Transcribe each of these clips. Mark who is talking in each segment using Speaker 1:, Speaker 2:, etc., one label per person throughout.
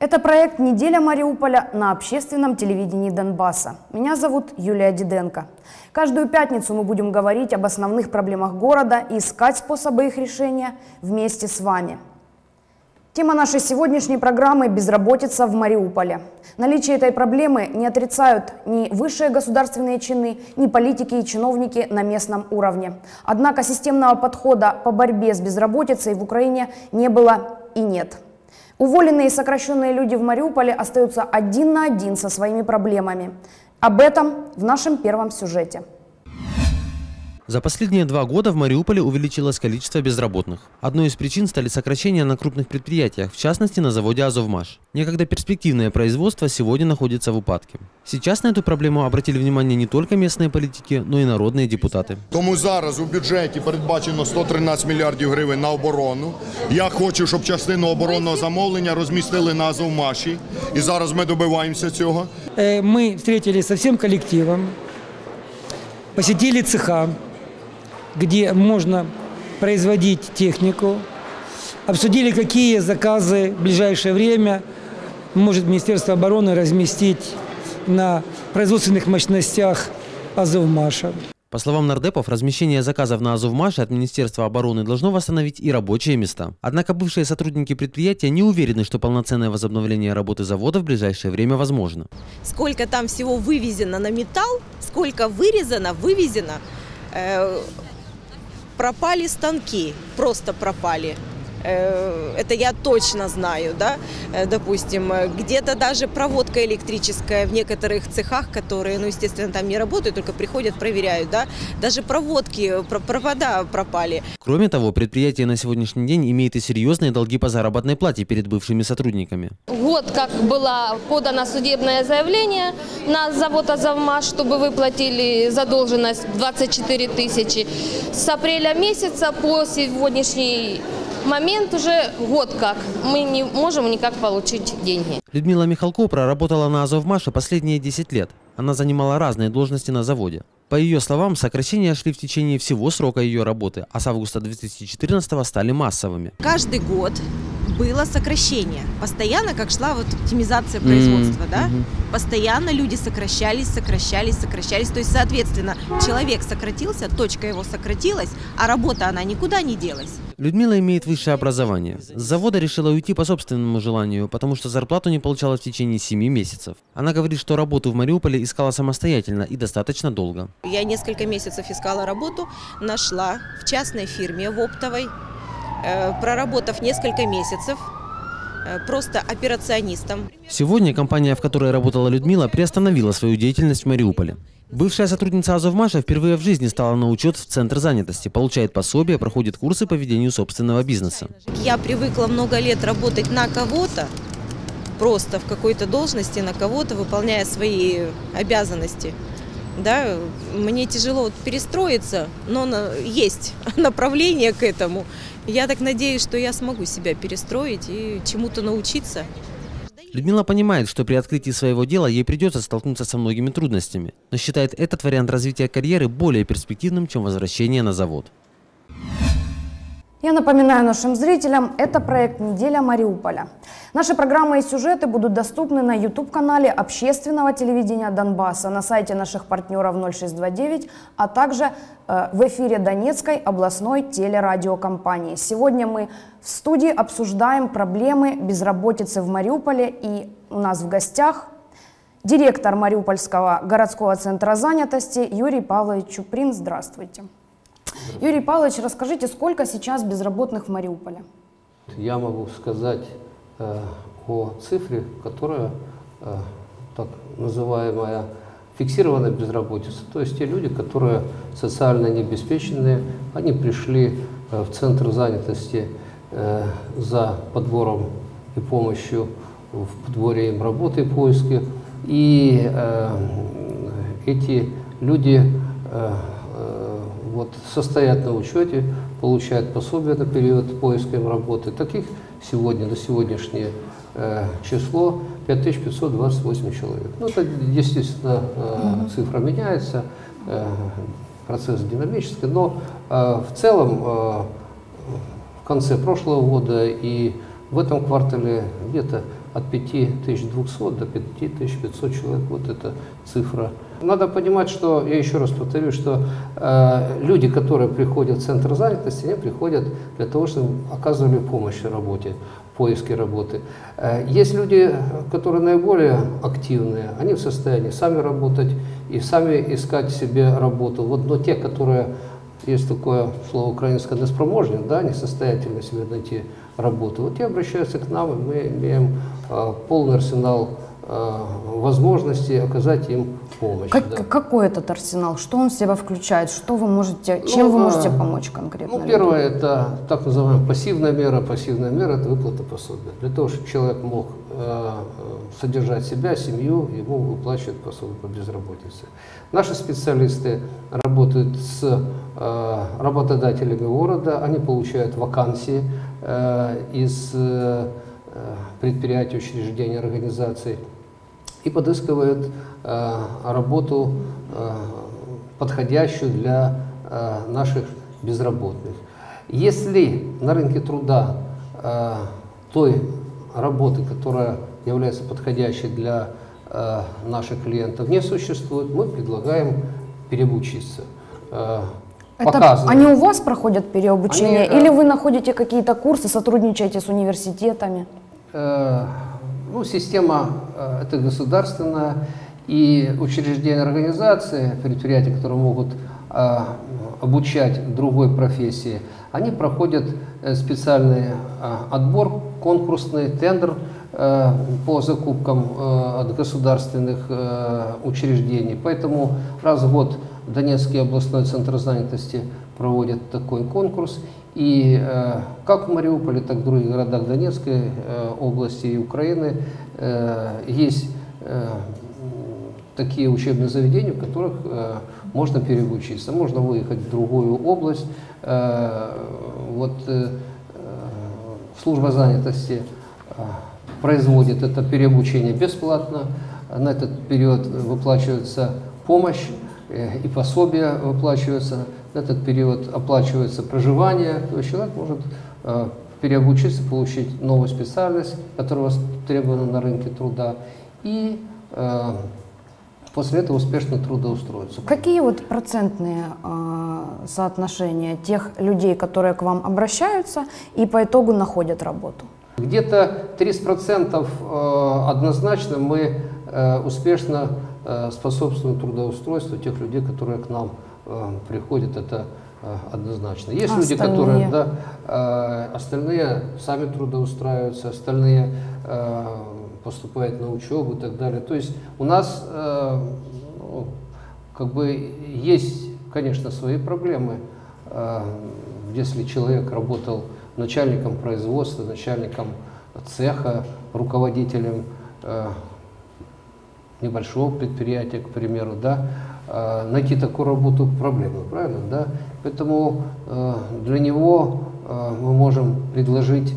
Speaker 1: Это проект «Неделя Мариуполя» на общественном телевидении Донбасса. Меня зовут Юлия Диденко. Каждую пятницу мы будем говорить об основных проблемах города и искать способы их решения вместе с вами. Тема нашей сегодняшней программы – безработица в Мариуполе. Наличие этой проблемы не отрицают ни высшие государственные чины, ни политики и чиновники на местном уровне. Однако системного подхода по борьбе с безработицей в Украине не было и нет. Уволенные и сокращенные люди в Мариуполе остаются один на один со своими проблемами. Об этом в нашем первом сюжете.
Speaker 2: За последние 2 года в Мариуполе увеличилось количество безработных. Одной из причин стали сокращения на крупных предприятиях, в частности на заводе «Азовмаш». Некогда перспективное производство сегодня находится в упадке. Сейчас на эту проблему обратили внимание не только местные политики, но и народные депутаты.
Speaker 3: Тому зараз у бюджеті передбачено 113 мільярдів гривень на оборону. Я хочу, щоб частину оборонного замовлення розмістили на «Азовмаші». І зараз ми добиваємося цього.
Speaker 4: Мы встретились со всем коллективом, посетили цеха, где можно производить технику, обсудили, какие заказы в ближайшее время может Министерство обороны разместить на производственных мощностях «Азовмаша».
Speaker 2: По словам нардепов, размещение заказов на «Азовмаше» от Министерства обороны должно восстановить и рабочие места. Однако бывшие сотрудники предприятия не уверены, что полноценное возобновление работы завода в ближайшее время возможно.
Speaker 5: Сколько там всего вывезено на металл, сколько вырезано, вывезено, пропали станки, просто пропали. Это я точно знаю, да, допустим, где-то даже проводка электрическая в некоторых цехах, которые, ну, естественно, там не работают, только приходят, проверяют, да, даже проводки, провода пропали.
Speaker 2: Кроме того, предприятие на сегодняшний день имеет и серьезные долги по заработной плате перед бывшими сотрудниками.
Speaker 6: Год как было подано судебное заявление на завод «Азовмаш», чтобы выплатили задолженность 24 тысячи. С апреля месяца по сегодняшний момент уже год как мы не можем никак получить деньги.
Speaker 2: Людмила Михалко проработала на «Азовмаше» последние 10 лет. Она занимала разные должности на заводе. По ее словам, сокращения шли в течение всего срока ее работы, а с августа 2014-го стали массовыми.
Speaker 5: Каждый год было сокращение. Постоянно, как шла вот оптимизация производства, да? Постоянно люди сокращались. То есть, соответственно, человек сократился, точка его сократилась, а работа, она никуда не делась.
Speaker 2: Людмила имеет высшее образование. С завода решила уйти по собственному желанию, потому что зарплату не получала в течение 7 месяцев. Она говорит, что работу в Мариуполе искала самостоятельно и достаточно долго.
Speaker 5: Я несколько месяцев искала работу, нашла в частной фирме, в оптовой, проработав несколько месяцев просто операционистом.
Speaker 2: Сегодня компания, в которой работала Людмила, приостановила свою деятельность в Мариуполе. Бывшая сотрудница «Азовмаша» впервые в жизни стала на учет в Центр занятости, получает пособие, проходит курсы по ведению собственного бизнеса.
Speaker 5: Я привыкла много лет работать на кого-то, просто в какой-то должности на кого-то, выполняя свои обязанности. Да, мне тяжело перестроиться, но есть направление к этому. Я так надеюсь, что я смогу себя перестроить и чему-то научиться.
Speaker 2: Людмила понимает, что при открытии своего дела ей придется столкнуться со многими трудностями, но считает этот вариант развития карьеры более перспективным, чем возвращение на завод.
Speaker 1: Я напоминаю нашим зрителям, это проект «Неделя Мариуполя». Наши программы и сюжеты будут доступны на YouTube-канале общественного телевидения Донбасса, на сайте наших партнеров 0629, а также в эфире Донецкой областной телерадиокомпании. Сегодня мы в студии обсуждаем проблемы безработицы в Мариуполе, и у нас в гостях директор Мариупольского городского центра занятости Юрий Павлович Чуприн. Здравствуйте. Юрий Павлович, расскажите, сколько сейчас безработных в Мариуполе?
Speaker 7: Я могу сказать о цифре, которая так называемая фиксированная безработица. То есть те люди, которые социально необеспеченные, они пришли в центр занятости за подбором и помощью в подборе им работы и поиске. И эти люди состоят на учете, получают пособие на период поиска им работы. Таких сегодня, на сегодняшнее число 5528 человек. Ну, это, естественно, цифра меняется, процесс динамический, но в целом в конце прошлого года и в этом квартале где-то от 5200 до 5500 человек. Вот эта цифра. Надо понимать, что, я еще раз повторю, что люди, которые приходят в центр занятости, они приходят для того, чтобы оказывали помощь в работе, в поиске работы. Есть люди, которые наиболее активные, они в состоянии сами работать и сами искать себе работу. Вот, но те, которые, есть такое слово украинское, неспроможные, да, несостоятельно себе найти работу, вот те обращаются к нам, и мы имеем полный арсенал возможности оказать им помощь. Да.
Speaker 1: Какой этот арсенал? Что он в себя включает? Что вы можете, чем вы можете помочь конкретно?
Speaker 7: Ну, первое, это так называемая пассивная мера. Пассивная мера – это выплата пособия. Для того, чтобы человек мог содержать себя, семью, ему выплачивают пособие по безработице. Наши специалисты работают с работодателями города, они получают вакансии из предприятий, учреждений, организаций и подыскивают работу, подходящую для наших безработных. Если на рынке труда той работы, которая является подходящей для наших клиентов, не существует, мы предлагаем переобучиться.
Speaker 1: Они у вас проходят переобучение или вы находите какие-то курсы, сотрудничаете с университетами?
Speaker 7: Ну, система это государственная, и учреждения, организации, предприятия, которые могут обучать другой профессии, они проходят специальный отбор, конкурсный тендер по закупкам от государственных учреждений. Поэтому раз в год Донецкий областной центр занятости проводит такой конкурс. И как в Мариуполе, так и в других городах Донецкой области и Украины есть такие учебные заведения, в которых можно переобучиться. Можно выехать в другую область. Вот служба занятости производит это переобучение бесплатно. На этот период выплачивается помощь и пособия выплачиваются. На этот период оплачивается проживание. То есть человек может переобучиться, получить новую специальность, которая востребована на рынке труда, и после этого успешно трудоустроиться.
Speaker 1: Какие вот процентные соотношения тех людей, которые к вам обращаются и по итогу находят работу?
Speaker 7: Где-то 30% однозначно мы успешно способствуем трудоустройству тех людей, которые к нам приходят, это однозначно. Есть люди, которые, да, остальные сами трудоустраиваются, остальные поступают на учебу и так далее. То есть у нас как бы есть, конечно, свои проблемы. Если человек работал начальником производства, начальником цеха, руководителем небольшого предприятия, к примеру, да, найти такую работу проблема, правильно, да? Поэтому для него мы можем предложить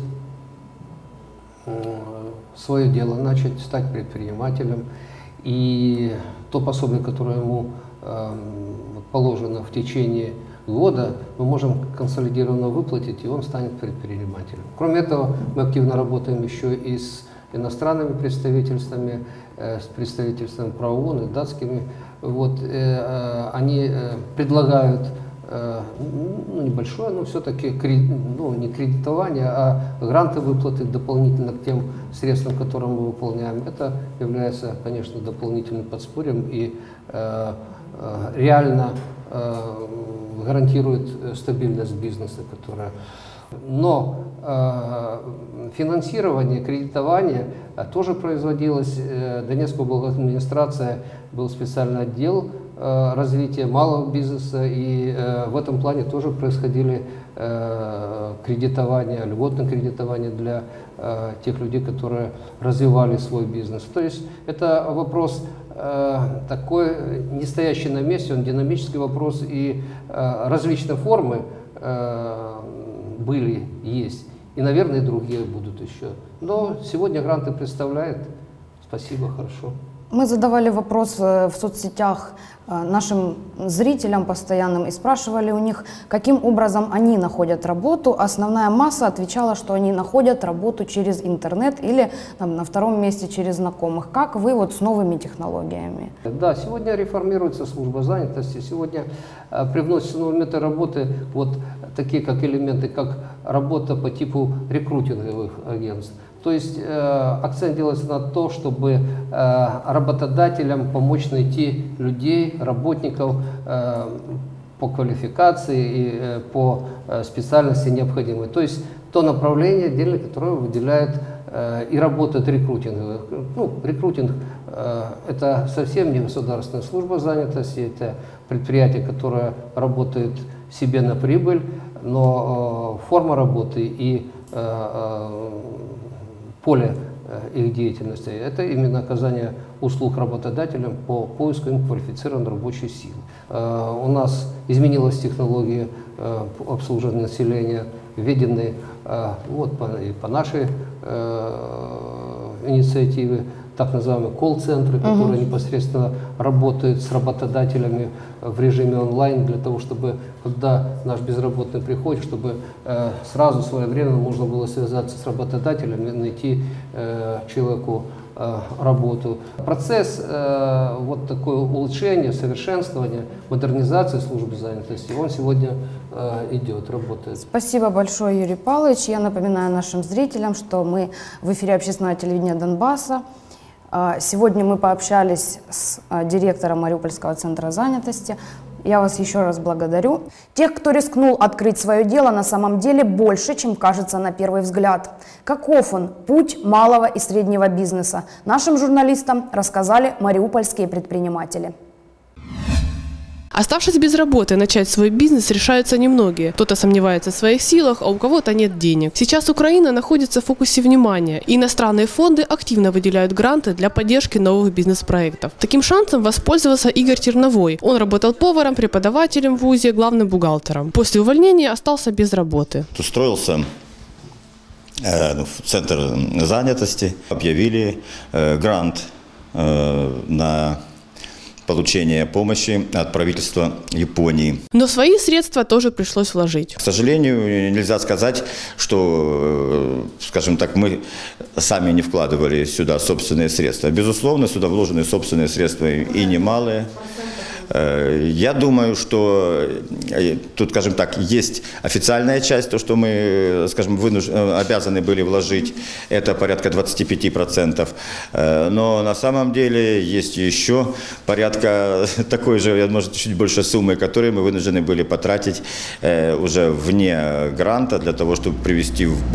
Speaker 7: свое дело начать, стать предпринимателем, и то пособие, которое ему положено в течение года, мы можем консолидированно выплатить, и он станет предпринимателем. Кроме этого, мы активно работаем еще и с иностранными представительствами, с представительством ПРООН и датскими. Вот, они предлагают небольшое, но все-таки не кредитование, а гранты выплаты дополнительно к тем средствам, которые мы выполняем. Это является, конечно, дополнительным подспорьем и реально гарантирует стабильность бизнеса, которая... Но финансирование, кредитование тоже производилось. Донецкая областная администрация, был специальный отдел развития малого бизнеса, и в этом плане тоже происходили кредитования, льготное кредитование для тех людей, которые развивали свой бизнес. То есть это вопрос такой, не стоящий на месте, он динамический вопрос, и различные формы были, есть, и, наверное, и другие будут еще. Но сегодня гранты представляет. Спасибо, хорошо.
Speaker 1: Мы задавали вопрос в соцсетях нашим зрителям постоянным и спрашивали у них, каким образом они находят работу. Основная масса отвечала, что они находят работу через интернет или там, на втором месте через знакомых. Как вы вот с новыми технологиями?
Speaker 7: Да, сегодня реформируется служба занятости, сегодня привносятся новые методы работы, вот такие как элементы, как работа по типу рекрутинговых агентств. То есть акцент делается на то, чтобы работодателям помочь найти людей, работников по квалификации и по специальности необходимой. То есть то направление, отдельно которое выделяет и работает рекрутинговых. Ну, рекрутинг это совсем не государственная служба занятости, это предприятие, которое работает себе на прибыль, но форма работы и поле их деятельности – это именно оказание услуг работодателям по поиску им квалифицированной рабочей силы. У нас изменилась технология обслуживания населения, введены вот, по нашей инициативе так называемые колл-центры, которые непосредственно работают с работодателями в режиме онлайн для того, чтобы, когда наш безработный приходит, чтобы сразу своевременно можно было связаться с работодателем и найти человеку работу. Процесс вот такое улучшение, совершенствование, модернизации службы занятости, он сегодня идет, работает.
Speaker 1: Спасибо большое, Юрий Павлович. Я напоминаю нашим зрителям, что мы в эфире общественного телевидения Донбасса. Сегодня мы пообщались с директором Мариупольского центра занятости. Я вас еще раз благодарю. Тех, кто рискнул открыть свое дело, на самом деле больше, чем кажется на первый взгляд. Каков он, путь малого и среднего бизнеса? Нашим журналистам рассказали мариупольские предприниматели.
Speaker 8: Оставшись без работы, начать свой бизнес решаются немногие. Кто-то сомневается в своих силах, а у кого-то нет денег. Сейчас Украина находится в фокусе внимания, и иностранные фонды активно выделяют гранты для поддержки новых бизнес-проектов. Таким шансом воспользовался Игорь Терновой. Он работал поваром, преподавателем в ВУЗе, главным бухгалтером. После увольнения остался без работы.
Speaker 9: Устроился в центр занятости, объявили грант на получения помощи от правительства Японии.
Speaker 8: Но свои средства тоже пришлось вложить.
Speaker 9: К сожалению, нельзя сказать, что, скажем так, мы сами не вкладывали сюда собственные средства. Безусловно, сюда вложены собственные средства и немалые. Я думаю, что тут, скажем так, есть официальная часть, то, что мы, скажем, обязаны были вложить, это порядка 25%. Но на самом деле есть еще порядка такой же, может, чуть больше суммы, которые мы вынуждены были потратить уже вне гранта для того, чтобы привести в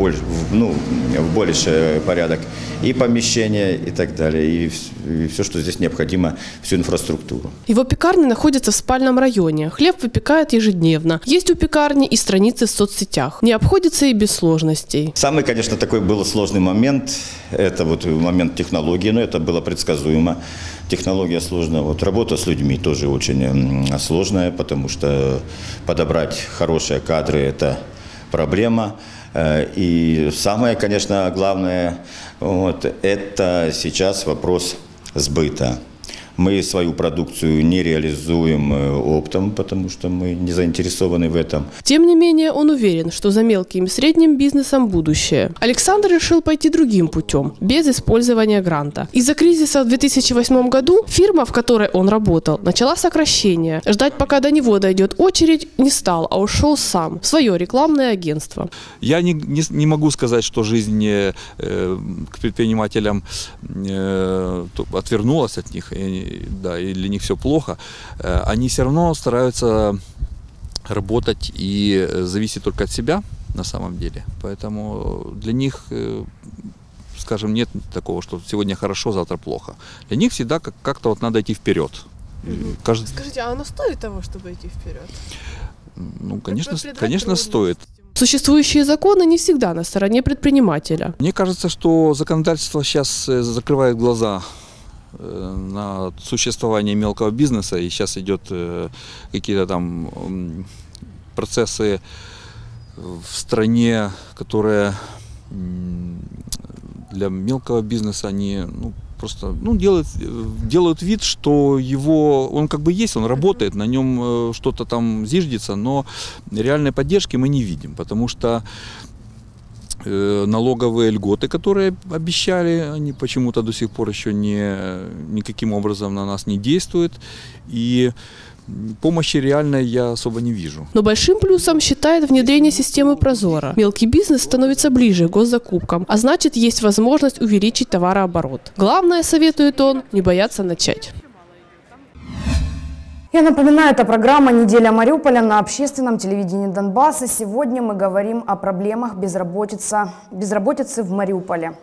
Speaker 9: больший порядок и помещения, и так далее, и все, что здесь необходимо, всю инфраструктуру.
Speaker 8: Его пекарня находится в спальном районе. Хлеб выпекает ежедневно. Есть у пекарни и страницы в соцсетях. Не обходится и без сложностей.
Speaker 9: Самый, конечно, такой был сложный момент. Это вот момент технологии, но это было предсказуемо. Технология сложная. Вот работа с людьми тоже очень сложная, потому что подобрать хорошие кадры – это проблема. И самое, конечно, главное, вот, это сейчас вопрос сбыта. Мы свою продукцию не реализуем оптом, потому что мы не заинтересованы в этом.
Speaker 8: Тем не менее, он уверен, что за мелким и средним бизнесом будущее. Александр решил пойти другим путем, без использования гранта. Из-за кризиса в 2008 году фирма, в которой он работал, начала сокращение. Ждать, пока до него дойдет очередь, не стал, а ушел сам в свое рекламное агентство.
Speaker 10: Я не могу сказать, что жизнь к предпринимателям отвернулась от них. Да, и для них все плохо, они все равно стараются работать и зависеть только от себя на самом деле. Поэтому для них, скажем, нет такого, что сегодня хорошо, завтра плохо. Для них всегда как-то вот надо идти вперед.
Speaker 8: Скажите, а оно стоит того, чтобы идти вперед?
Speaker 10: Ну, конечно, стоит.
Speaker 8: Существующие законы не всегда на стороне предпринимателя.
Speaker 10: Мне кажется, что законодательство сейчас закрывает глаза на существование мелкого бизнеса, и сейчас идет какие-то там процессы в стране, которые для мелкого бизнеса, они просто делают вид, что он как бы есть, он работает, на нем что-то там зиждется, но реальной поддержки мы не видим, потому что налоговые льготы, которые обещали, они почему-то до сих пор еще никаким образом на нас не действуют. И помощи реальной я особо не вижу.
Speaker 8: Но большим плюсом считает внедрение системы Прозоро. Мелкий бизнес становится ближе к госзакупкам, а значит, есть возможность увеличить товарооборот. Главное, советует он, не бояться начать.
Speaker 1: Я напоминаю, это программа «Неделя Мариуполя» на общественном телевидении Донбасса. Сегодня мы говорим о проблемах безработицы в Мариуполе.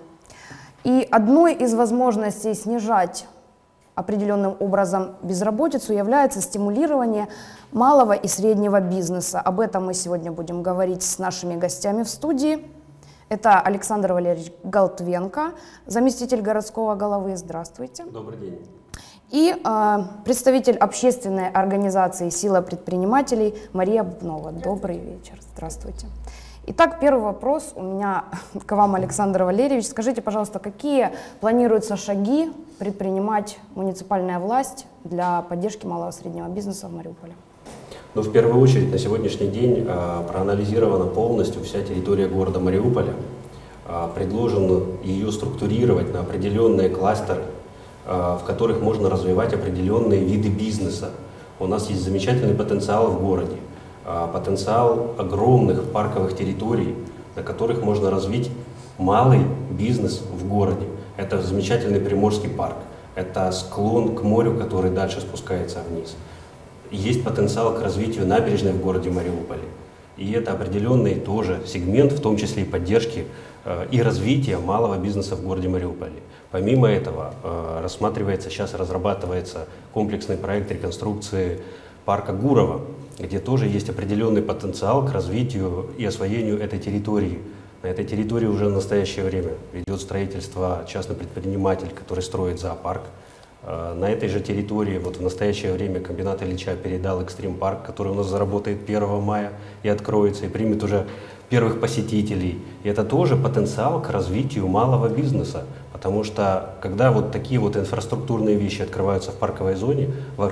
Speaker 1: И одной из возможностей снижать определенным образом безработицу является стимулирование малого и среднего бизнеса. Об этом мы сегодня будем говорить с нашими гостями в студии. Это Александр Валерьевич Голтвенко, заместитель городского головы. Здравствуйте.
Speaker 11: Добрый день.
Speaker 1: И представитель общественной организации «Сила предпринимателей» Мария Бубнова. Добрый вечер. Здравствуйте. Итак, первый вопрос у меня к вам, Александр Валерьевич. Скажите, пожалуйста, какие планируются шаги предпринимать муниципальная власть для поддержки малого и среднего бизнеса в Мариуполе?
Speaker 11: Ну, в первую очередь, на сегодняшний день проанализирована полностью вся территория города Мариуполя. Предложено ее структурировать на определенные кластеры, в которых можно развивать определенные виды бизнеса. У нас есть замечательный потенциал в городе, потенциал огромных парковых территорий, на которых можно развить малый бизнес в городе. Это замечательный Приморский парк, это склон к морю, который дальше спускается вниз. Есть потенциал к развитию набережной в городе Мариуполе. И это определенный тоже сегмент, в том числе и поддержки и развития малого бизнеса в городе Мариуполе. Помимо этого, сейчас разрабатывается комплексный проект реконструкции парка Гурова, где тоже есть определенный потенциал к развитию и освоению этой территории. На этой территории уже в настоящее время ведет строительство частный предприниматель, который строит зоопарк. На этой же территории в настоящее время комбинат Ильича передал экстрим-парк, который у нас заработает 1 мая и откроется, и примет уже первых посетителей. И это тоже потенциал к развитию малого бизнеса, потому что когда такие инфраструктурные вещи открываются в парковой зоне,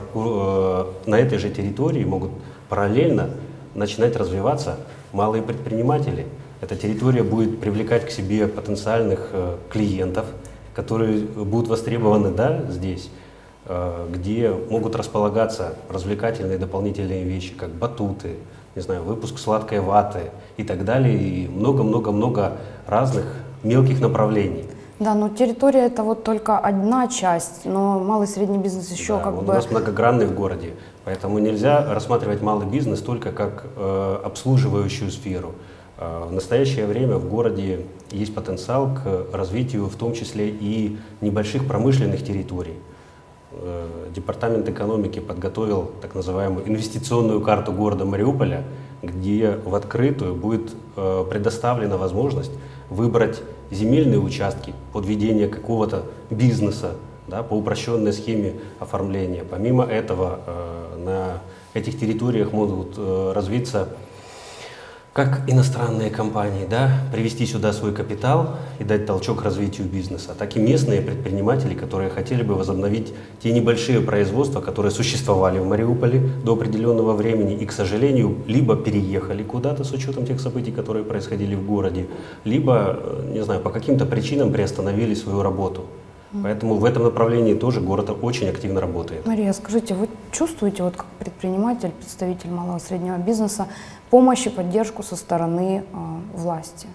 Speaker 11: на этой же территории могут параллельно начинать развиваться малые предприниматели. Эта территория будет привлекать к себе потенциальных клиентов, которые будут востребованы здесь, где могут располагаться развлекательные дополнительные вещи, как батуты, не знаю, выпуск сладкой ваты и так далее, и много-много-много разных мелких направлений.
Speaker 1: Да, но территория это только одна часть, но малый и средний бизнес еще
Speaker 11: Он у нас многогранный в городе, поэтому нельзя рассматривать малый бизнес только как обслуживающую сферу. В настоящее время в городе есть потенциал к развитию, в том числе и небольших промышленных территорий. Департамент экономики подготовил так называемую инвестиционную карту города Мариуполя, где в открытую будет предоставлена возможность выбрать земельные участки под ведение какого-то бизнеса, по упрощенной схеме оформления. Помимо этого, на этих территориях могут развиться как иностранные компании, привести сюда свой капитал и дать толчок развитию бизнеса, так и местные предприниматели, которые хотели бы возобновить те небольшие производства, которые существовали в Мариуполе до определенного времени и, к сожалению, либо переехали куда-то с учетом тех событий, которые происходили в городе, либо, не знаю, по каким-то причинам приостановили свою работу. Поэтому в этом направлении тоже город очень активно работает.
Speaker 1: Мария, скажите, вы чувствуете, как предприниматель, представитель малого и среднего бизнеса, помощь и поддержку со стороны власти?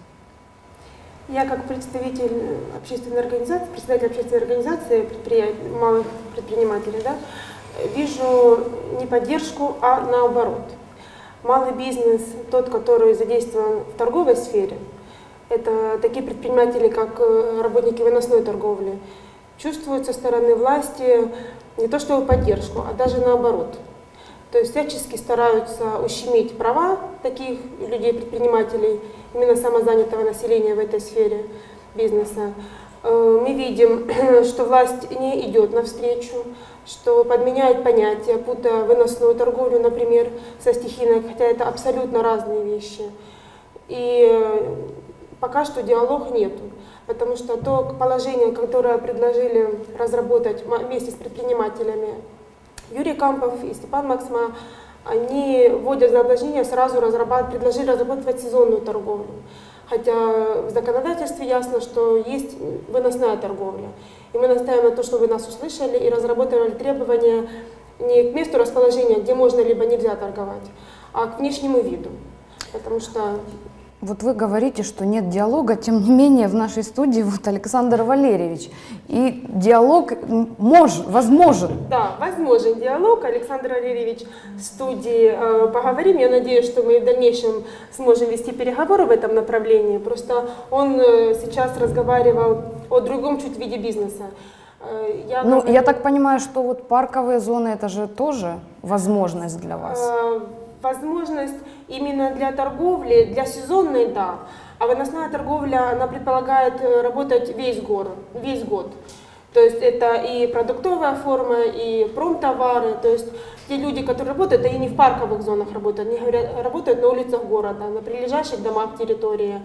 Speaker 12: Я как представитель общественной организации, председатель общественной организации малых предпринимателей, вижу не поддержку, а наоборот. Малый бизнес, тот, который задействован в торговой сфере, это такие предприниматели, как работники выносной торговли, чувствуют со стороны власти не то что поддержку, а даже наоборот. То есть всячески стараются ущемить права таких людей, предпринимателей, именно самозанятого населения в этой сфере бизнеса. Мы видим, что власть не идет навстречу, что подменяет понятия, путая выносную торговлю, например, со стихийной, хотя это абсолютно разные вещи. И пока что диалога нету. потому что то положение, которое предложили разработать вместе с предпринимателями Юрий Кампов и Степан Максма, они, вводя заблуждение, сразу предложили разработать сезонную торговлю. Хотя в законодательстве ясно, что есть выносная торговля. И мы настаиваем на то, что вы нас услышали и разработали требования не к месту расположения, где можно либо нельзя торговать, а к внешнему виду. Потому что...
Speaker 1: Вот вы говорите, что нет диалога, тем не менее в нашей студии вот Александр Валерьевич. И диалог возможен.
Speaker 12: Да, возможен диалог. Александр Валерьевич в студии поговорим. Я надеюсь, что мы в дальнейшем сможем вести переговоры в этом направлении. Просто он сейчас разговаривал о другом чуть виде бизнеса.
Speaker 1: Я так понимаю, что вот парковые зоны это же тоже возможность для вас.
Speaker 12: Возможность именно для торговли, для сезонной, да. А выносная торговля, она предполагает работать весь год. То есть это и продуктовая форма, и промтовары. То есть те люди, которые работают, они не в парковых зонах работают, они работают на улицах города, на прилежащих домах территории.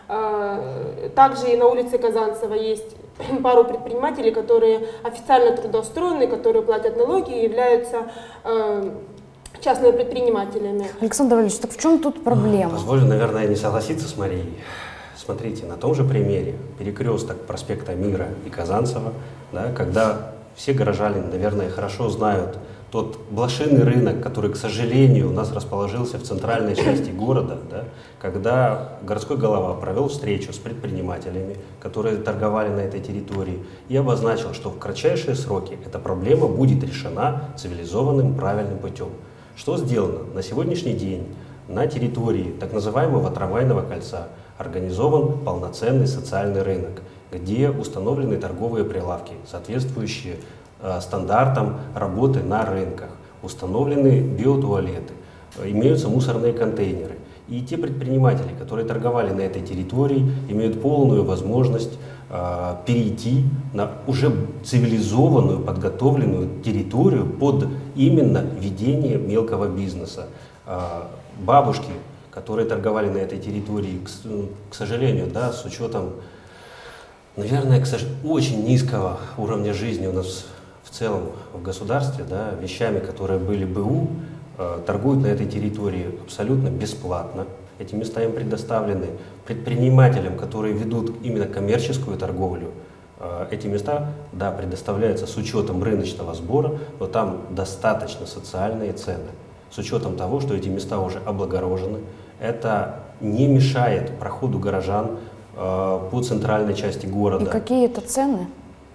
Speaker 12: Также и на улице Казанцева есть пару предпринимателей, которые официально трудоустроены, которые платят налоги и являются частными предпринимателями.
Speaker 1: Александр Валерьевич, так в чем тут проблема?
Speaker 11: Позволю, наверное, не согласиться с Марией. Смотрите, на том же примере перекресток проспекта Мира и Казанцева, да, когда все горожане, наверное, хорошо знают тот блошиный рынок, который, к сожалению, у нас расположился в центральной части города, да, когда городской голова провел встречу с предпринимателями, которые торговали на этой территории, и обозначил, что в кратчайшие сроки эта проблема будет решена цивилизованным правильным путем. Что сделано? На сегодняшний день на территории так называемого трамвайного кольца организован полноценный социальный рынок, где установлены торговые прилавки, соответствующие стандартам работы на рынках, установлены биотуалеты, имеются мусорные контейнеры. И те предприниматели, которые торговали на этой территории, имеют полную возможность перейти на уже цивилизованную, подготовленную территорию под именно ведение мелкого бизнеса. Бабушки, которые торговали на этой территории, к сожалению, да, с учетом, наверное, очень низкого уровня жизни у нас в целом в государстве, да, вещами, которые были БУ, торгуют на этой территории абсолютно бесплатно. Эти места им предоставлены предпринимателям, которые ведут именно коммерческую торговлю. Эти места, да, предоставляются с учетом рыночного сбора, но там достаточно социальные цены. С учетом того, что эти места уже облагорожены, это не мешает проходу горожан по центральной части города.
Speaker 1: И какие это цены?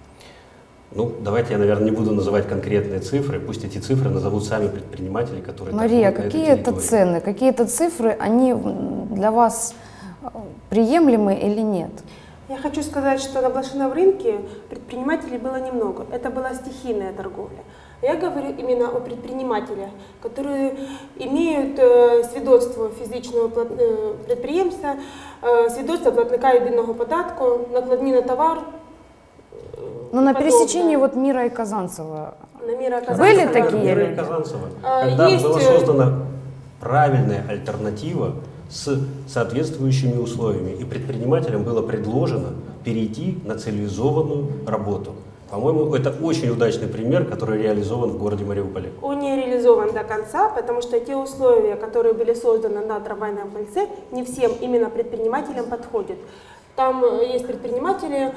Speaker 11: Ну, давайте я, наверное, не буду называть конкретные цифры, пусть эти цифры назовут сами предприниматели, которые...
Speaker 1: Мария, какие это цены, какие это цифры, они для вас приемлемы или нет?
Speaker 12: Я хочу сказать, что на блошином рынке предпринимателей было немного, это была стихийная торговля. Я говорю именно о предпринимателях, которые имеют свідоцтво фізичного підприємства, свідоцтво платника єдиного податку, накладні на товар.
Speaker 1: Ну, на пересечении вот Мира и Казанцева
Speaker 12: были
Speaker 1: такие?
Speaker 11: Мира и Казанцева. Когда была создана правильная альтернатива с соответствующими условиями, и предпринимателям было предложено перейти на цивилизованную работу. По-моему, это очень удачный пример, который реализован в городе Мариуполе.
Speaker 12: Он не реализован до конца, потому что те условия, которые были созданы на трамвайном кольце, не всем именно предпринимателям подходят. Там есть предприниматели,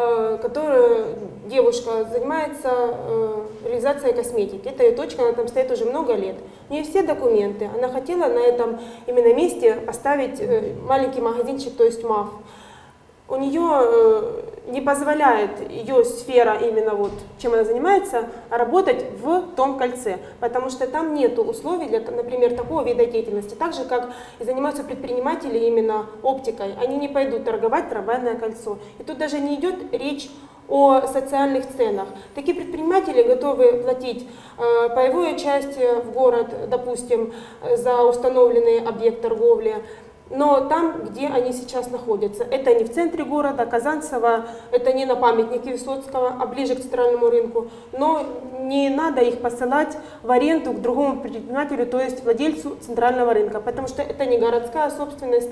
Speaker 12: девушка занимается реализацией косметики. Это ее точка, она там стоит уже много лет. У нее все документы. Она хотела на этом именно месте поставить маленький магазинчик, то есть МАФ. У нее не позволяет ее сфера, именно вот чем она занимается, работать в том кольце, потому что там нет условий для, например, такого вида деятельности. Так же, как и занимаются предприниматели именно оптикой, они не пойдут торговать трамвайное кольцо. И тут даже не идет речь о социальных ценах. Такие предприниматели готовы платить паевую часть в город, допустим, за установленный объект торговли, но там, где они сейчас находятся. Это не в центре города, Казанцево, это не на памятнике Высоцкого, а ближе к центральному рынку. Но не надо их посылать в аренду к другому предпринимателю, то есть владельцу центрального рынка, потому что это не городская собственность.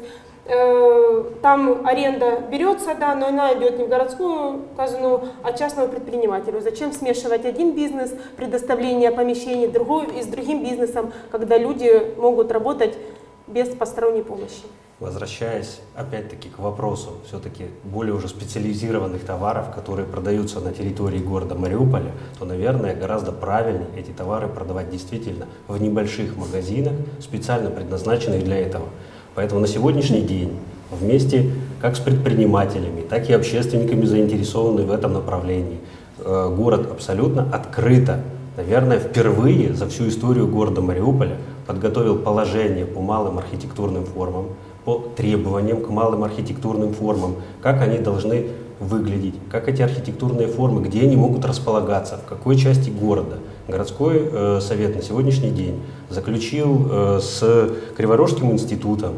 Speaker 12: Там аренда берется, да, но она идет не в городскую казну, а частному предпринимателю. Зачем смешивать один бизнес, предоставление помещений, другой и с другим бизнесом, когда люди могут работать без посторонней помощи?
Speaker 11: Возвращаясь опять-таки к вопросу все-таки более уже специализированных товаров, которые продаются на территории города Мариуполя, то, наверное, гораздо правильнее эти товары продавать действительно в небольших магазинах, специально предназначенных для этого. Поэтому на сегодняшний день вместе как с предпринимателями, так и общественниками, заинтересованными в этом направлении, город абсолютно открыто, наверное, впервые за всю историю города Мариуполя подготовил положение по малым архитектурным формам, по требованиям к малым архитектурным формам, как они должны выглядеть, как эти архитектурные формы, где они могут располагаться, в какой части города. Городской совет на сегодняшний день заключил с Криворожским институтом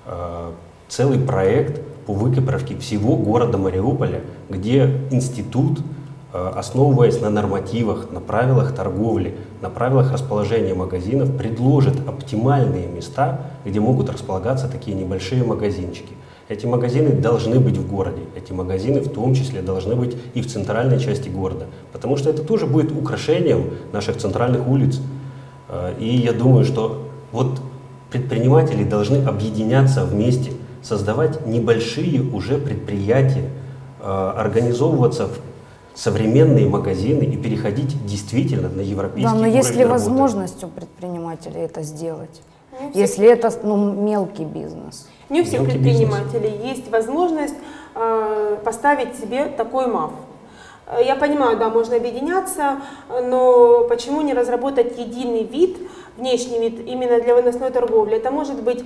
Speaker 11: целый проект по выкопровке всего города Мариуполя, где институт, основываясь на нормативах, на правилах торговли, на правилах расположения магазинов, предложит оптимальные места, где могут располагаться такие небольшие магазинчики. Эти магазины должны быть в городе, эти магазины в том числе должны быть и в центральной части города, потому что это тоже будет украшением наших центральных улиц. И я думаю, что вот предприниматели должны объединяться вместе, создавать небольшие уже предприятия, организовываться в современные магазины и переходить действительно на европейский уровень.
Speaker 1: Да, но есть ли возможность у предпринимателей это сделать? Если это мелкий бизнес?
Speaker 12: Не у всех предпринимателей есть возможность поставить себе такой МАФ. Я понимаю, да, можно объединяться, но почему не разработать единый вид, внешний вид именно для выносной торговли? Это может быть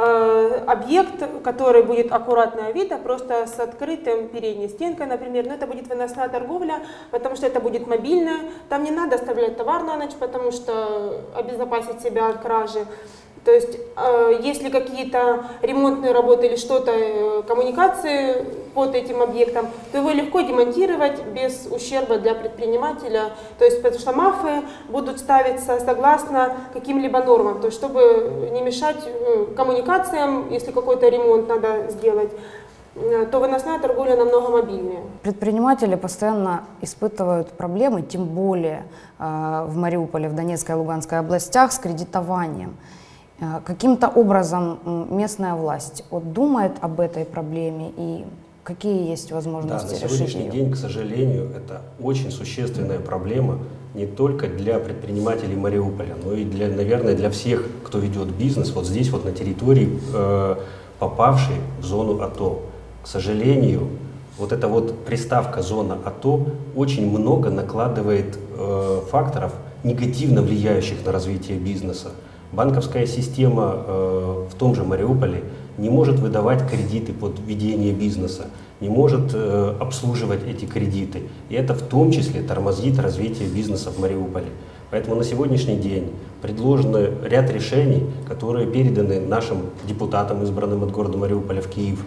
Speaker 12: объект, который будет аккуратного вида, просто с открытым передней стенкой, например, но это будет выносная торговля, потому что это будет мобильная, там не надо оставлять товар на ночь, потому что обезопасить себя от кражи. То есть, если какие-то ремонтные работы или что-то, коммуникации под этим объектом, то его легко демонтировать без ущерба для предпринимателя. То есть, потому что МАФы будут ставиться согласно каким-либо нормам, то есть, чтобы не мешать коммуникациям, если какой-то ремонт надо сделать, то выносная торговля намного мобильнее.
Speaker 1: Предприниматели постоянно испытывают проблемы, тем более в Мариуполе, в Донецкой и Луганской областях, с кредитованием. Каким-то образом местная власть думает об этой проблеме и какие есть возможности решить ее?
Speaker 11: На сегодняшний день, к сожалению, это очень существенная проблема не только для предпринимателей Мариуполя, но и, наверное, для всех, кто ведет бизнес вот здесь, вот на территории, попавшей в зону АТО. К сожалению, вот эта вот приставка «зона АТО» очень много накладывает факторов, негативно влияющих на развитие бизнеса. Банковская система в том же Мариуполе не может выдавать кредиты под ведение бизнеса, не может обслуживать эти кредиты. И это в том числе тормозит развитие бизнеса в Мариуполе. Поэтому на сегодняшний день предложен ряд решений, которые переданы нашим депутатам, избранным от города Мариуполя в Киев,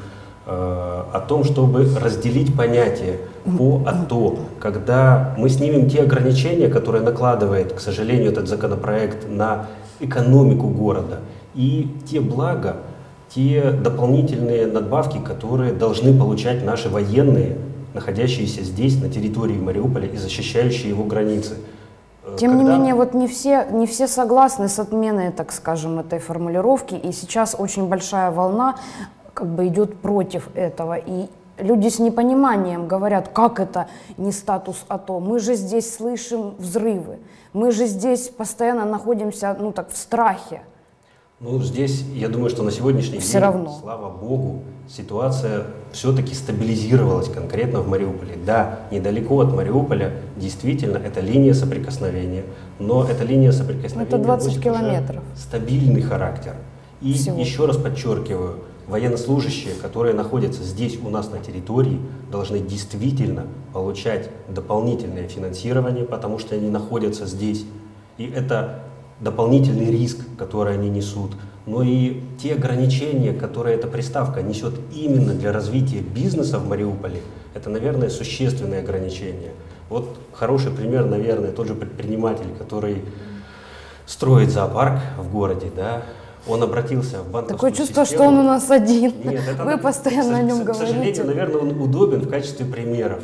Speaker 11: о том, чтобы разделить понятие по АТО, когда мы снимем те ограничения, которые накладывает, к сожалению, этот законопроект на экономику города, и те блага, те дополнительные надбавки, которые должны получать наши военные, находящиеся здесь, на территории Мариуполя и защищающие его границы.
Speaker 1: Тем не менее, вот не все согласны с отменой, так скажем, этой формулировки, и сейчас очень большая волна идет против этого, и люди с непониманием говорят, как это не статус АТО, мы же здесь слышим взрывы, мы же здесь постоянно находимся, в страхе.
Speaker 11: Здесь, я думаю, что на сегодняшний день, слава богу, ситуация все-таки стабилизировалась конкретно в Мариуполе. Да, недалеко от Мариуполя действительно это линия соприкосновения, но эта линия соприкосновения
Speaker 1: это 20 километров.
Speaker 11: Стабильный характер. И еще раз подчеркиваю, военнослужащие, которые находятся здесь у нас на территории, должны действительно получать дополнительное финансирование, потому что они находятся здесь. И это дополнительный риск, который они несут. но и те ограничения, которые эта приставка несет именно для развития бизнеса в Мариуполе, это, наверное, существенные ограничения. Вот хороший пример, наверное, тот же предприниматель, который строит зоопарк в городе, да, он обратился в банковскую
Speaker 1: Такое чувство,
Speaker 11: систему.
Speaker 1: что он у нас один.
Speaker 11: Нет,
Speaker 1: Вы постоянно о нем говорите.
Speaker 11: К сожалению, наверное, он удобен в качестве примеров.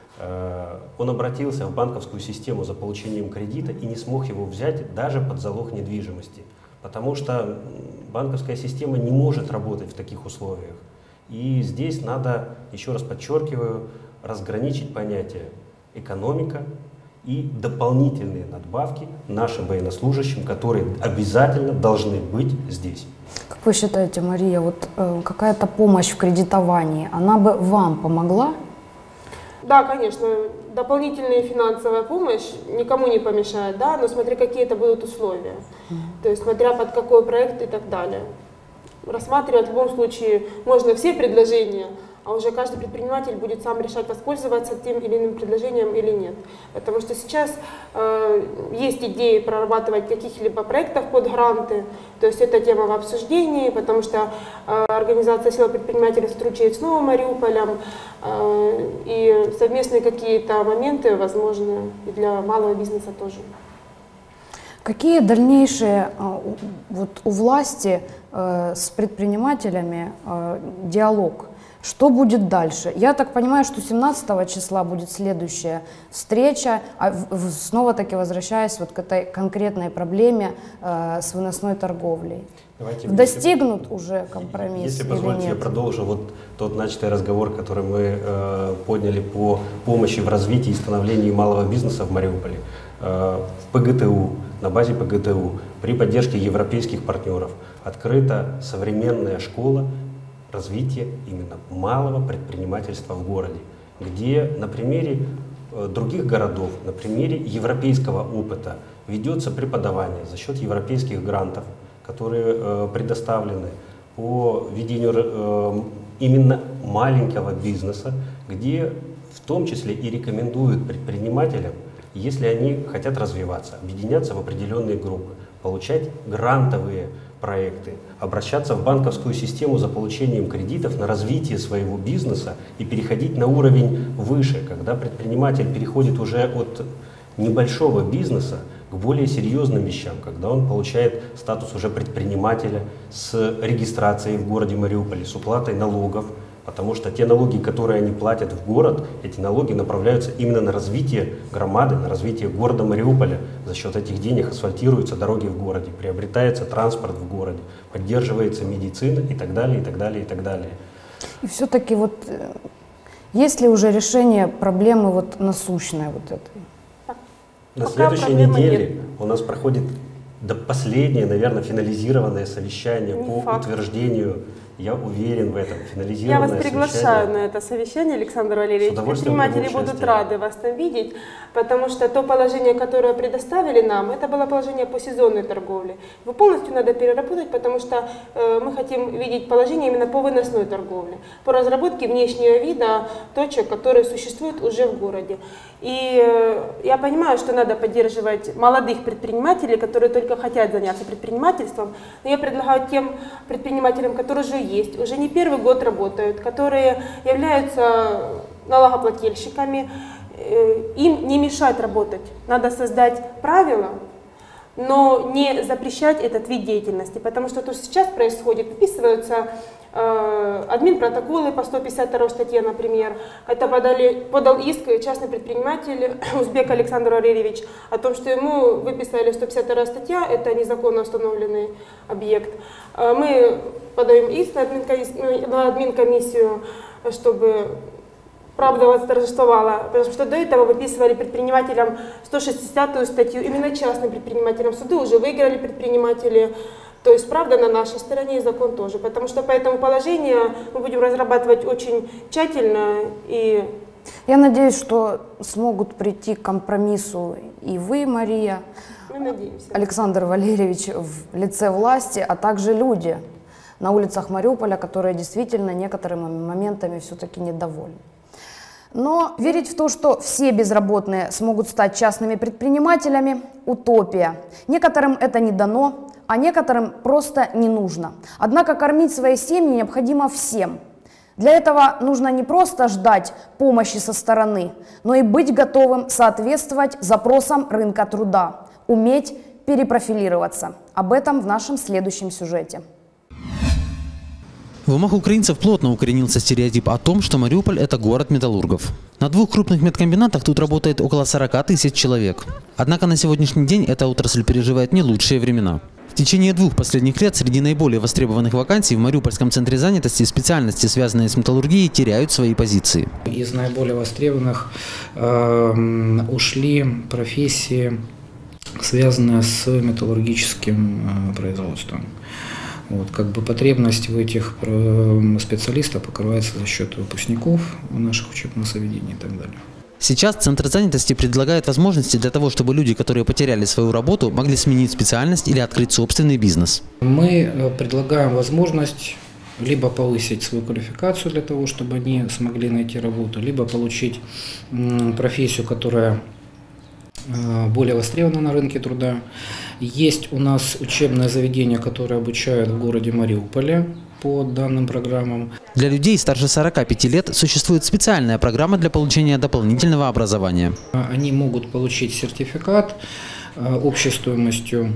Speaker 11: Он обратился в банковскую систему за получением кредита и не смог его взять даже под залог недвижимости, потому что банковская система не может работать в таких условиях. И здесь надо, еще раз подчеркиваю, разграничить понятие экономика и дополнительные надбавки нашим военнослужащим, которые обязательно должны быть здесь.
Speaker 1: Как вы считаете, Мария, вот какая-то помощь в кредитовании, она бы вам помогла?
Speaker 12: Да, конечно, дополнительная финансовая помощь никому не помешает, да, но смотри, какие это будут условия, то есть смотря под какой проект и так далее. Рассматривать в любом случае можно все предложения, а уже каждый предприниматель будет сам решать, воспользоваться тем или иным предложением или нет. Потому что сейчас есть идеи прорабатывать каких-либо проектов под гранты, то есть эта тема в обсуждении, потому что организация «Сила предпринимателей» сотрудничает с Новым Мариуполем, и совместные какие-то моменты возможны и для малого бизнеса тоже.
Speaker 1: Какие дальнейшие вот у власти с предпринимателями диалог? Что будет дальше? Я так понимаю, что 17 числа будет следующая встреча, а снова-таки возвращаясь вот к этой конкретной проблеме с выносной торговлей. Достигнут уже компромисс?
Speaker 11: Если позволите, я продолжу вот тот начатый разговор, который мы подняли по помощи в развитии и становлении малого бизнеса в Мариуполе. В ПГТУ, на базе ПГТУ, при поддержке европейских партнеров открыта современная школа развития именно малого предпринимательства в городе, где на примере других городов, на примере европейского опыта ведется преподавание за счет европейских грантов, которые предоставлены по ведению именно маленького бизнеса, где в том числе и рекомендуют предпринимателям, если они хотят развиваться, объединяться в определенные группы, получать грантовые проекты, обращаться в банковскую систему за получением кредитов на развитие своего бизнеса и переходить на уровень выше, когда предприниматель переходит уже от небольшого бизнеса к более серьезным вещам, когда он получает статус уже предпринимателя с регистрацией в городе Мариуполе, с уплатой налогов, потому что те налоги, которые они платят в город, эти налоги направляются именно на развитие громады, на развитие города Мариуполя. За счет этих денег асфальтируются дороги в городе, приобретается транспорт в городе, поддерживается медицина и так далее, и так далее, и так далее.
Speaker 1: И все-таки вот есть ли уже решение проблемы вот насущной вот этой?
Speaker 11: На следующей неделе у нас проходит последнее, наверное, финализированное совещание по утверждению. Я уверен в этом.
Speaker 12: Я вас приглашаю на это совещание, Александр Валерьевич. Предприниматели будут рады вас там видеть, потому что то положение, которое предоставили нам, это было положение по сезонной торговле. Его полностью надо переработать, потому что мы хотим видеть положение именно по выносной торговле, по разработке внешнего вида точек, которые существуют уже в городе. И я понимаю, что надо поддерживать молодых предпринимателей, которые только хотят заняться предпринимательством, но я предлагаю тем предпринимателям, которые уже не первый год работают, которые являются налогоплательщиками, им не мешать работать. Надо создать правила, но не запрещать этот вид деятельности, потому что то, что сейчас происходит, выписываются админпротоколы по 152 статье, например. Это подал иск частный предприниматель Узбек Александр Валерьевич о том, что ему выписали 152 статья, это незаконно установленный объект. Мы подаем иск на админкомиссию, чтобы правда восторжествовала, потому что до этого выписывали предпринимателям 160-ю статью, именно частным предпринимателям. Суды уже выиграли предприниматели. То есть правда на нашей стороне и закон тоже, потому что по этому положению мы будем разрабатывать очень тщательно. И
Speaker 1: я надеюсь, что смогут прийти к компромиссу и вы, Мария, Александр Валерьевич в лице власти, а также люди на улицах Мариуполя, которые действительно некоторыми моментами все-таки недовольны. Но верить в то, что все безработные смогут стать частными предпринимателями – утопия. Некоторым это не дано, а некоторым просто не нужно. Однако кормить свои семьи необходимо всем. Для этого нужно не просто ждать помощи со стороны, но и быть готовым соответствовать запросам рынка труда, уметь перепрофилироваться. Об этом в нашем следующем сюжете.
Speaker 2: В умах украинцев плотно укоренился стереотип о том, что Мариуполь – это город металлургов. На 2 крупных медкомбинатах тут работает около 40 тысяч человек. Однако на сегодняшний день эта отрасль переживает не лучшие времена. В течение 2 последних лет среди наиболее востребованных вакансий в Мариупольском центре занятости специальности, связанные с металлургией, теряют свои позиции.
Speaker 13: Из наиболее востребованных ушли профессии, связанные с металлургическим производством. Потребность в этих специалистах покрывается за счет выпускников наших учебных заведений и так далее.
Speaker 2: Сейчас Центр занятости предлагает возможности для того, чтобы люди, которые потеряли свою работу, могли сменить специальность или открыть собственный бизнес.
Speaker 13: Мы предлагаем возможность либо повысить свою квалификацию для того, чтобы они смогли найти работу, либо получить профессию, которая более востребована на рынке труда. Есть у нас учебное заведение, которое обучают в городе Мариуполе по данным программам.
Speaker 2: Для людей старше 45 лет существует специальная программа для получения дополнительного образования.
Speaker 13: Они могут получить сертификат общей стоимостью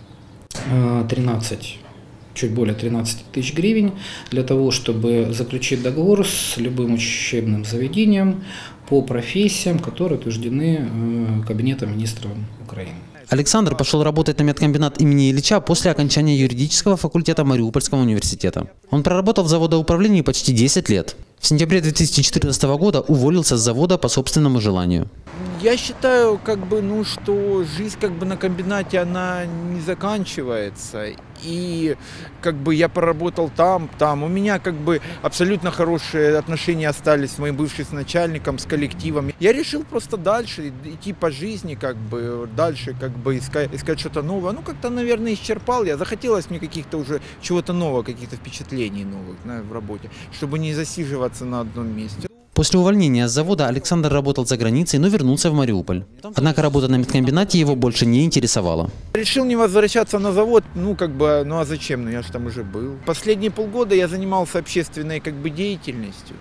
Speaker 13: чуть более 13 тысяч гривен для того, чтобы заключить договор с любым учебным заведением по профессиям, которые утверждены Кабинетом министров Украины.
Speaker 2: Александр пошел работать на медкомбинат имени Ильича после окончания юридического факультета Мариупольского университета. Он проработал в заводоуправлении почти 10 лет. В сентябре 2014 года уволился с завода по собственному желанию.
Speaker 14: Я считаю, что жизнь на комбинате, она не заканчивается. И я проработал там. У меня абсолютно хорошие отношения остались с моим бывшим начальником, с коллективом. Я решил просто дальше идти по жизни, дальше искать что-то новое. Наверное, исчерпал я. Захотелось мне каких-то уже чего-то нового, каких-то впечатлений новых в работе, чтобы не засиживаться на одном месте.
Speaker 2: После увольнения с завода Александр работал за границей, но вернулся в Мариуполь. Однако работа на медкомбинате его больше не интересовала.
Speaker 14: Решил не возвращаться на завод, а зачем, я же там уже был. Последние полгода я занимался общественной деятельностью.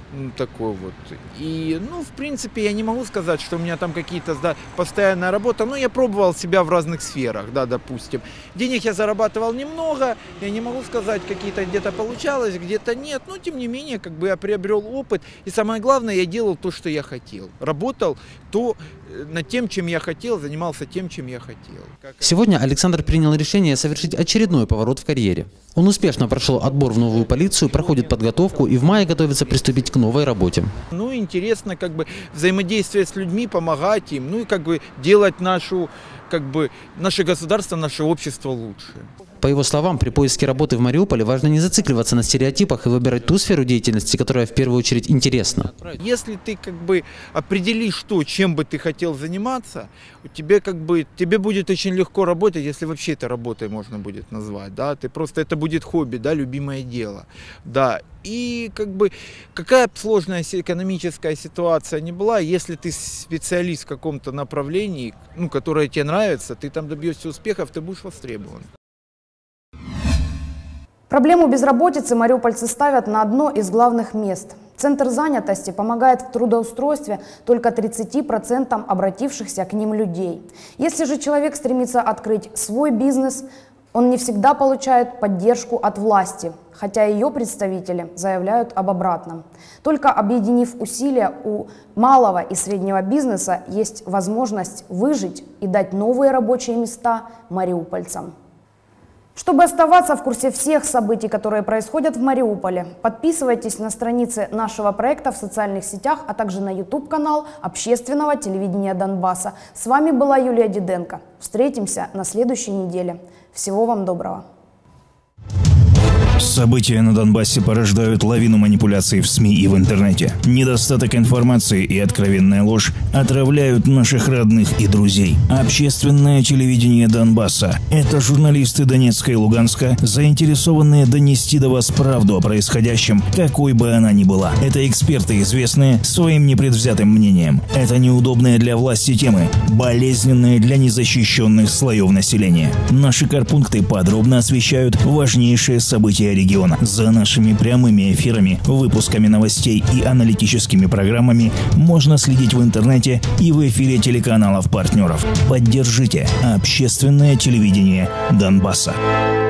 Speaker 14: И, в принципе, я не могу сказать, что у меня там постоянная работа, но я пробовал себя в разных сферах, допустим. Денег я зарабатывал немного, я не могу сказать, где-то получалось, где-то нет, но, тем не менее, я приобрел опыт, и самое главное, я делал то, что я хотел. Работал над тем, чем я хотел, занимался тем, чем я хотел.
Speaker 2: Сегодня Александр принял решение совершить очередной поворот в карьере. Он успешно прошел отбор в новую полицию, проходит подготовку и в мае готовится приступить к новой работе.
Speaker 14: Интересно взаимодействие с людьми, помогать им, и делать наше государство, наше общество лучше.
Speaker 2: По его словам, при поиске работы в Мариуполе важно не зацикливаться на стереотипах и выбирать ту сферу деятельности, которая в первую очередь интересна.
Speaker 14: Если ты определишь чем бы ты хотел заниматься, тебе будет очень легко работать, если вообще это работой можно будет назвать. Это будет хобби, любимое дело. И какая бы сложная экономическая ситуация ни была, если ты специалист в каком-то направлении, которое тебе нравится, ты там добьешься успехов, ты будешь востребован.
Speaker 1: Проблему безработицы мариупольцы ставят на одно из главных мест. Центр занятости помогает в трудоустройстве только 30% обратившихся к ним людей. Если же человек стремится открыть свой бизнес, он не всегда получает поддержку от власти, хотя ее представители заявляют об обратном. Только объединив усилия, у малого и среднего бизнеса есть возможность выжить и дать новые рабочие места мариупольцам. Чтобы оставаться в курсе всех событий, которые происходят в Мариуполе, подписывайтесь на страницы нашего проекта в социальных сетях, а также на YouTube-канал Общественного телевидения Донбасса. С вами была Юлия Диденко. Встретимся на следующей неделе. Всего вам доброго.
Speaker 15: События на Донбассе порождают лавину манипуляций в СМИ и в интернете. Недостаток информации и откровенная ложь отравляют наших родных и друзей. Общественное телевидение Донбасса – это журналисты Донецка и Луганска, заинтересованные донести до вас правду о происходящем, какой бы она ни была. Это эксперты, известные своим непредвзятым мнением. Это неудобные для власти темы, болезненные для незащищенных слоев населения. Наши корпункты подробно освещают важнейшие события региона. За нашими прямыми эфирами, выпусками новостей и аналитическими программами можно следить в интернете и в эфире телеканалов-партнеров. Поддержите общественное телевидение Донбасса.